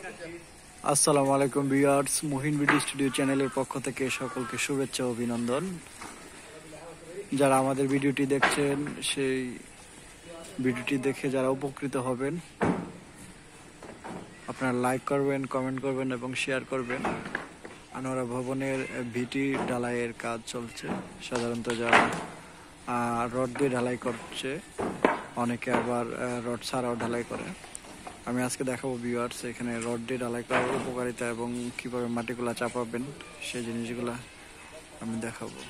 আসসালামু আলাইকুম viewers, Muhin video studio চ্যানেলের পক্ষ থেকে সকলকে শুভেচ্ছা ও অভিনন্দন। যারা আমাদের ভিডিওটি দেখছেন, সেই ভিডিওটি দেখে যারা উপকৃত হবেন, আপনারা লাইক করবেন, কমেন্ট করবেন এবং শেয়ার করবেন। আনোয়ারা ভবনের ভিটি ঢালাইয়ের কাজ চলছে। সাধারণত যারা রড দিয়ে ঢালাই করছে, অনেকে আবার রড ছাড়াও ঢালাই করে। আমি আজকে দেখাবো ভিউয়ার্স এখানে রড দিয়ে ঢালাই করার উপকারিতা এবং কিভাবে মাটিগুলা চাপাবেন সেই জিনিসগুলা আমি দেখাবো।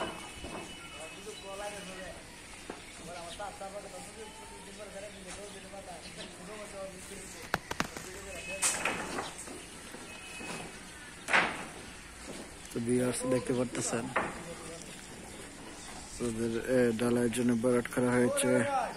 তো ভিউয়ার্স দেখতে পারতেছেন ওদের ঢালাইয়ের জন্য বরাট করা হয়েছে।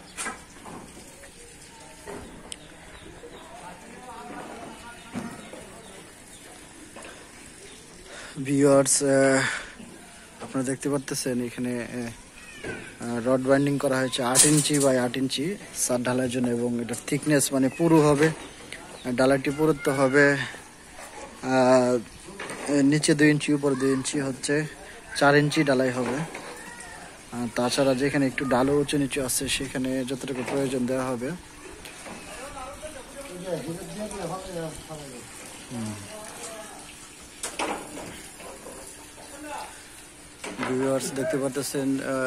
ভিউয়ার্স আপনারা দেখতে পারতেছেন এখানে রড বাইন্ডিং করা হয়েছে 8 ইঞ্চি বাই 8 ইঞ্চি সার ঢালাইয়ের জন্য, এবং এটা থিকনেস মানে পুরু হবে। ঢালাইটি পুরুত্ব হবে নিচে 2 ইঞ্চি, উপরে 2 ইঞ্চি, হচ্ছে 4 ইঞ্চি ঢালাই হবে। তাছাড়া যেখানে একটু ঢালু উঁচু নিচু আছে সেখানে যতটুকু প্রয়োজন দেওয়া হবে। ভিউয়ার্স দেখতে পাচ্ছেন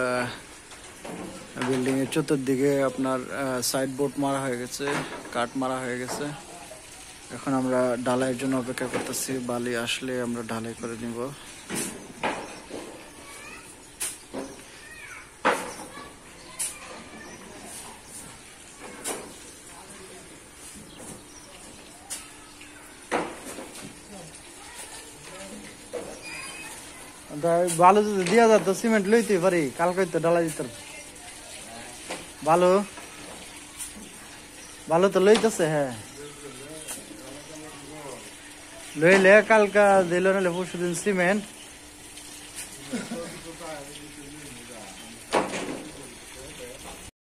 বিল্ডিং এর চতুর্দিকে আপনার সাইড বোর্ড মারা হয়ে গেছে, কাঠ মারা হয়ে গেছে। এখন আমরা ঢালাইয়ের জন্য অপেক্ষা করতেছি, বালি আসলে আমরা ঢালাই করে নিব। বালু যদি দিয়া যেত সিমেন্ট লইতে পারি, কালকে তো ঢালাই দিত। বালু তো লইতেছে, হ্যাঁ লইলে কালকা দিল, নাহলে পরশু দিন সিমেন্ট